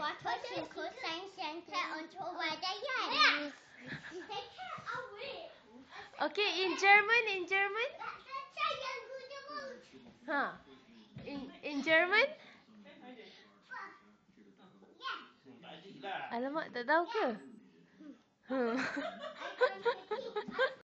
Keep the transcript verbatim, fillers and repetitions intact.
cosine cosine center untuk wadayaan. Okay, in German, in German. Ha. In in German? Alamak, tak tahu ke? Hmm.